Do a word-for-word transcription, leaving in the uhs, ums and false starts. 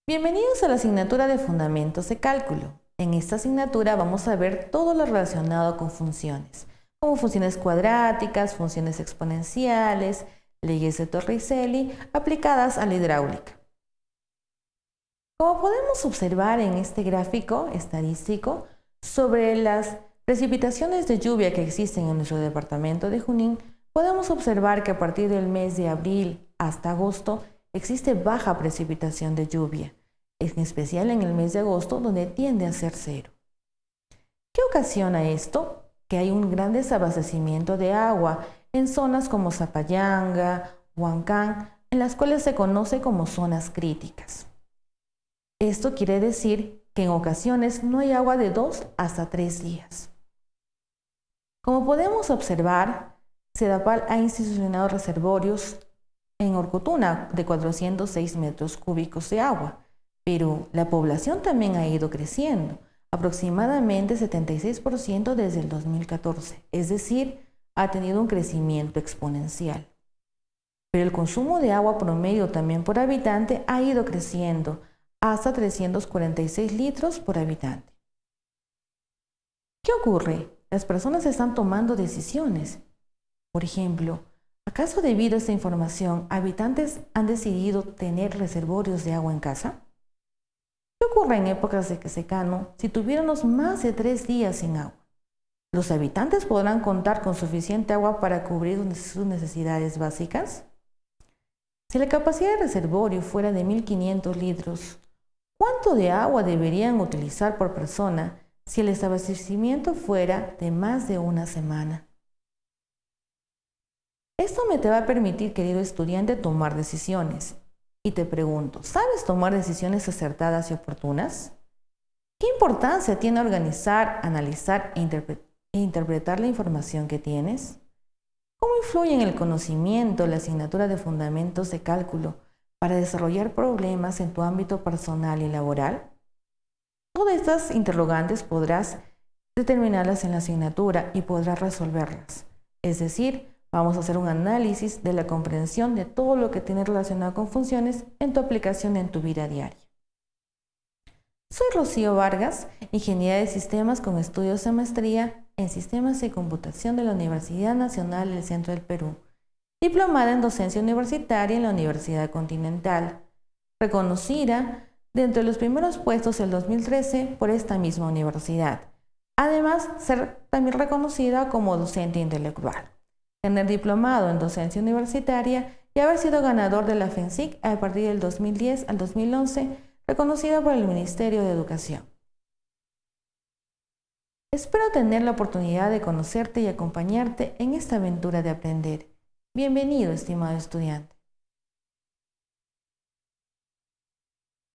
Bienvenidos a la asignatura de Fundamentos de Cálculo. En esta asignatura vamos a ver todo lo relacionado con funciones, como funciones cuadráticas, funciones exponenciales, leyes de Torricelli aplicadas a la hidráulica. Como podemos observar en este gráfico estadístico sobre las precipitaciones de lluvia que existen en nuestro departamento de Junín, podemos observar que a partir del mes de abril hasta agosto existe baja precipitación de lluvia, en especial en el mes de agosto, donde tiende a ser cero. ¿Qué ocasiona esto? Que hay un gran desabastecimiento de agua en zonas como Zapayanga, Huancán, en las cuales se conoce como zonas críticas. Esto quiere decir que en ocasiones no hay agua de dos hasta tres días. Como podemos observar, Sedapal ha institucionado reservorios en Orcotuna de cuatrocientos seis metros cúbicos de agua, pero la población también ha ido creciendo, aproximadamente setenta y seis por ciento desde el dos mil catorce, es decir, ha tenido un crecimiento exponencial. Pero el consumo de agua promedio también por habitante ha ido creciendo hasta trescientos cuarenta y seis litros por habitante. ¿Qué ocurre? Las personas están tomando decisiones. Por ejemplo, ¿acaso debido a esta información, habitantes han decidido tener reservorios de agua en casa? ¿Qué ocurre en épocas de secano si tuviéramos más de tres días sin agua? ¿Los habitantes podrán contar con suficiente agua para cubrir sus necesidades básicas? Si la capacidad de reservorio fuera de mil quinientos litros, ¿cuánto de agua deberían utilizar por persona si el desabastecimiento fuera de más de una semana? Esto me te va a permitir, querido estudiante, tomar decisiones. Y te pregunto, ¿sabes tomar decisiones acertadas y oportunas? ¿Qué importancia tiene organizar, analizar e, interpre- e interpretar la información que tienes? ¿Cómo influye en el conocimiento la asignatura de Fundamentos de Cálculo para desarrollar problemas en tu ámbito personal y laboral? Todas estas interrogantes podrás determinarlas en la asignatura y podrás resolverlas. Es decir, vamos a hacer un análisis de la comprensión de todo lo que tiene relacionado con funciones en tu aplicación en tu vida diaria. Soy Rocío Vargas, ingeniera de sistemas con estudios de maestría en sistemas y computación de la Universidad Nacional del Centro del Perú, diplomada en docencia universitaria en la Universidad Continental, reconocida dentro de los primeros puestos del dos mil trece por esta misma universidad. Además, ser también reconocida como docente intelectual, tener diplomado en docencia universitaria y haber sido ganador de la FENSIC a partir del dos mil diez al dos mil once, reconocida por el Ministerio de Educación. Espero tener la oportunidad de conocerte y acompañarte en esta aventura de aprender. Bienvenido, estimado estudiante.